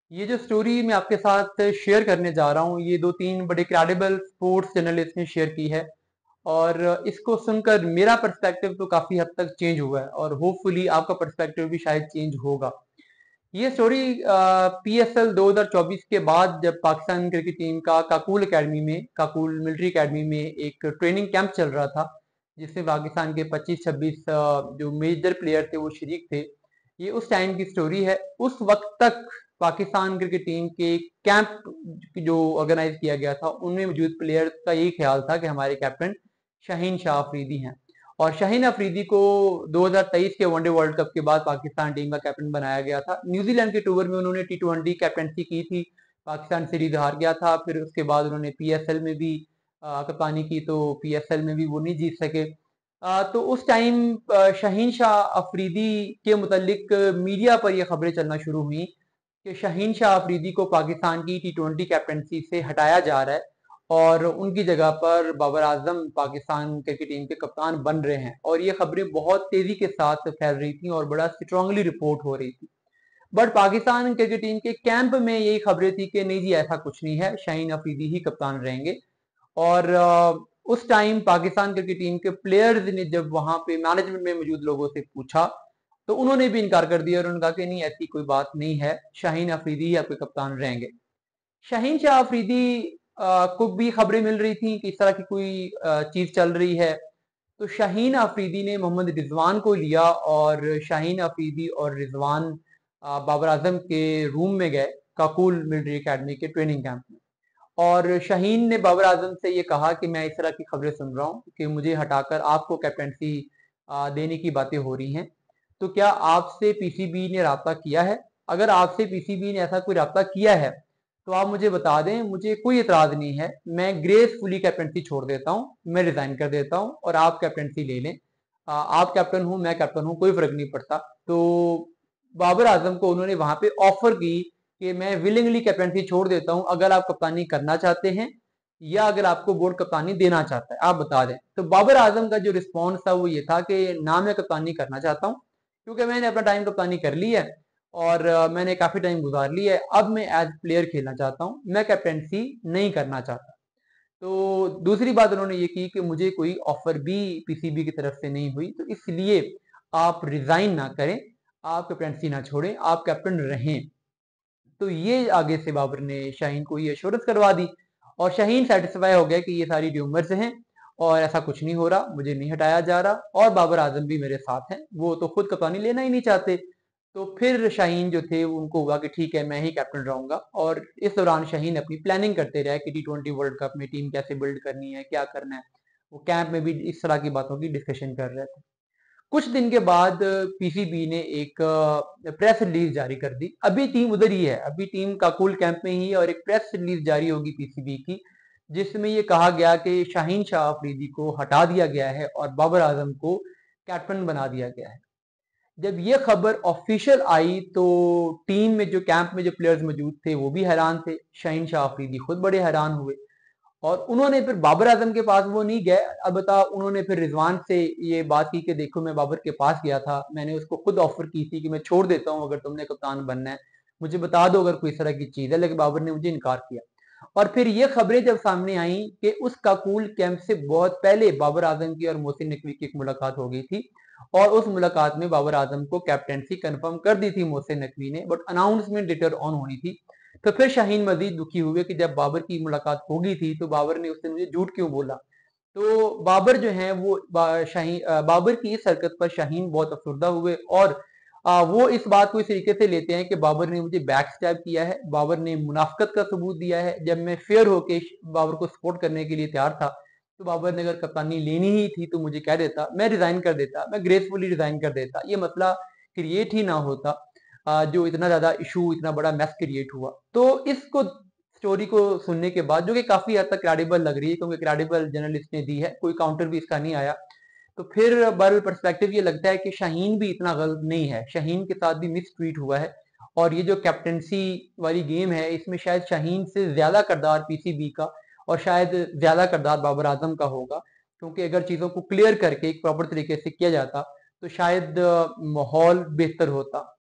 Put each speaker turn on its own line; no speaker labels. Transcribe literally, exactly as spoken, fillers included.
ये जो स्टोरी मैं आपके साथ शेयर करने जा रहा हूँ, ये दो तीन बड़े क्रेडिबल स्पोर्ट्स जर्नलिस्ट ने शेयर की है और इसको सुनकर मेरा पर्सपेक्टिव तो काफ़ी हद तक चेंज हुआ है और होपफुली आपका पर्सपेक्टिव भी शायद चेंज होगा। ये स्टोरी अ, पीएसएल दो हज़ार चौबीस के बाद जब पाकिस्तान क्रिकेट टीम का काकुल अकेडमी में काकुल मिलिट्री अकेडमी में एक ट्रेनिंग कैंप चल रहा था, जिसमें पाकिस्तान के पच्चीस छब्बीस अ, जो मेजर प्लेयर थे वो शरीक थे। ये उस टाइम की स्टोरी है। उस वक्त तक पाकिस्तान क्रिकेट टीम के कैंप जो ऑर्गेनाइज किया गया था, उनमें मौजूद प्लेयर्स का यही ख्याल था कि हमारे कैप्टन शाहीन शाह अफरीदी हैं और शाहीन अफरीदी को दो हज़ार तेईस के वनडे वर्ल्ड कप के बाद पाकिस्तान टीम का कैप्टन बनाया गया था। न्यूजीलैंड के टूर में उन्होंने टी ट्वेंटी कैप्टनसी की थी, पाकिस्तान सीरीज हार गया था। फिर उसके बाद उन्होंने पीएसएल में भी अ, कप्तानी की, तो पीएसएल में भी वो नहीं जीत सके। अ, तो उस टाइम अ, शाहीन शाह अफरीदी के मुतालिक मीडिया पर यह खबरें चलना शुरू हुई कि शाहीन शाह अफरीदी को पाकिस्तान की टी ट्वेंटी कैप्टनसी से हटाया जा रहा है और उनकी जगह पर बाबर आजम पाकिस्तान क्रिकेट टीम के कप्तान बन रहे हैं। और ये खबरें बहुत तेजी के साथ फैल रही थी और बड़ा स्ट्रांगली रिपोर्ट हो रही थी। बट पाकिस्तान क्रिकेट टीम के कैंप में यही खबरें थी कि नहीं जी, ऐसा कुछ नहीं है, शाहीन अफरीदी ही कप्तान रहेंगे। और अ, उस टाइम पाकिस्तान क्रिकेट टीम के प्लेयर्स ने जब वहां पे मैनेजमेंट में मौजूद लोगों से पूछा, तो उन्होंने भी इनकार कर दिया और उन्होंने कहा कि नहीं, ऐसी कोई बात नहीं है, शाहीन अफरीदी ही आपके कप्तान रहेंगे। शाहीन शाह अफरीदी अ, को भी खबरें मिल रही थी कि इस तरह की कोई अ, चीज चल रही है। तो शाहीन अफरीदी ने मोहम्मद रिजवान को लिया और शाहीन अफरीदी और रिजवान अ, बाबर आजम के रूम में गए, काकुल मिलिट्री अकेडमी के ट्रेनिंग कैंप में। और शाहीन ने बाबर आजम से ये कहा कि मैं इस तरह की खबरें सुन रहा हूँ कि मुझे हटाकर आपको कैप्टनसी अ, देने की बातें हो रही हैं, तो क्या आपसे पीसीबी ने राब्ता किया है? अगर आपसे पीसीबी ने ऐसा कोई राब्ता किया है तो आप मुझे बता दें, मुझे कोई एतराज नहीं है, मैं ग्रेसफुली कैप्टनसी छोड़ देता हूँ, मैं रिजाइन कर देता हूँ और आप कैप्टनसी ले लें। आ, आप कैप्टन हूँ, मैं कैप्टन हूँ, कोई फर्क नहीं पड़ता। तो बाबर आजम को उन्होंने वहां पे ऑफर की कि मैं विलिंगली कैप्टनसी छोड़ देता हूँ, अगर आप कप्तानी करना चाहते हैं या अगर आपको बोर्ड कप्तानी देना चाहता है, आप बता दें। तो बाबर आजम का जो रिस्पॉन्स था वो ये था कि ना, मैं कप्तानी करना चाहता हूँ, क्योंकि मैंने अपना टाइम कप्तानी कर ली है और अ, मैंने काफी टाइम गुजार लिया है, अब मैं एज प्लेयर खेलना चाहता हूँ, मैं कैप्टेंसी नहीं करना चाहता। तो दूसरी बात उन्होंने ये की कि मुझे कोई ऑफर भी पीसीबी की तरफ से नहीं हुई, तो इसलिए आप रिजाइन ना करें, आप कैप्टेंसी ना छोड़ें, आप कैप्टन रहें। तो ये आगे से बाबर ने शाहीन को ये एश्योरेंस करवा दी और शाहीन सेटिस्फाई हो गया कि ये सारी र्यूमर्स हैं और ऐसा कुछ नहीं हो रहा, मुझे नहीं हटाया जा रहा और बाबर आजम भी मेरे साथ हैं, वो तो खुद कप्तानी लेना ही नहीं चाहते। तो फिर शाहीन जो थे उनको हुआ कि ठीक है, मैं ही कैप्टन रहूंगा। और इस दौरान शाहीन अपनी प्लानिंग करते रहे कि टी ट्वेंटी वर्ल्ड कप में टीम कैसे बिल्ड करनी है, क्या करना है। वो कैंप में भी इस तरह की बातों की डिस्कशन कर रहे थे। कुछ दिन के बाद पीसीबी ने एक प्रेस रिलीज जारी कर दी। अभी टीम उधर ही है, अभी टीम काकुल कैंप में ही है और एक प्रेस रिलीज जारी होगी पीसीबी की, जिसमें ये कहा गया कि शाहीन शाह अफरीदी को हटा दिया गया है और बाबर आजम को कैप्टन बना दिया गया है। जब ये खबर ऑफिशियल आई तो टीम में जो कैंप में जो प्लेयर्स मौजूद थे वो भी हैरान थे, शाहीन शाह अफरीदी खुद बड़े हैरान हुए और उन्होंने फिर बाबर आजम के पास वो नहीं गए। अब बता, उन्होंने फिर रिजवान से ये बात की कि देखो, मैं बाबर के पास गया था, मैंने उसको खुद ऑफर की थी कि मैं छोड़ देता हूँ अगर तुमने कप्तान बनना है, मुझे बता दो अगर कोई इस तरह की चीज है, लेकिन बाबर ने मुझे इनकार किया। और फिर ये खबरें जब सामने आई कि उस काकुल कैंप से बहुत पहले बाबर आजम की और मोहसिन नकवी की एक मुलाकात हो गई थी और उस मुलाकात में बाबर आजम को कैप्टेंसी कंफर्म कर दी थी मोहसिन नकवी ने, बट अनाउंसमेंट लेटर ऑन होनी थी। तो फिर शाहीन मजीद दुखी हुए कि जब बाबर की मुलाकात हो गई थी तो बाबर ने उससे मुझे झूठ क्यों बोला। तो बाबर जो है वो बा, शाहीन बाबर की इस हरकत पर शाहीन बहुत अफसरदा हुए और आ, वो इस बात को इस तरीके से लेते हैं कि बाबर ने मुझे बैक स्टैब किया है, बाबर ने मुनाफकत का सबूत दिया है। जब मैं फेयर होके बाबर को सपोर्ट करने के लिए तैयार था, तो बाबर ने अगर कप्तानी लेनी ही थी तो मुझे कह देता, मैं रिजाइन कर देता, मैं ग्रेसफुली रिजाइन कर देता, ये मसला क्रिएट ही ना होता आ, जो इतना ज्यादा इशू, इतना बड़ा मैस क्रिएट हुआ। तो इसको स्टोरी को सुनने के बाद, जो कि काफी हद तक क्रेडिबल लग रही है क्योंकि क्रेडिबल जर्नलिस्ट ने दी है, कोई काउंटर भी इसका नहीं आया, तो फिर बहरहाल पर्सपेक्टिव ये लगता है कि शाहीन भी इतना गलत नहीं है, शाहीन के साथ भी मिस ट्वीट हुआ है। और ये जो कैप्टनसी वाली गेम है, इसमें शायद शाहीन से ज्यादा किरदार पीसीबी का और शायद ज्यादा किरदार बाबर आजम का होगा, क्योंकि अगर चीजों को क्लियर करके एक प्रॉपर तरीके से किया जाता तो शायद माहौल बेहतर होता।